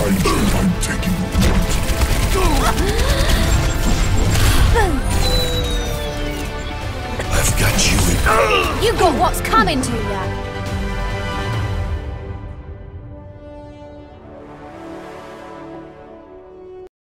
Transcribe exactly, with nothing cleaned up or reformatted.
behind you. I'm taking the I've got you in. You got what's coming to ya.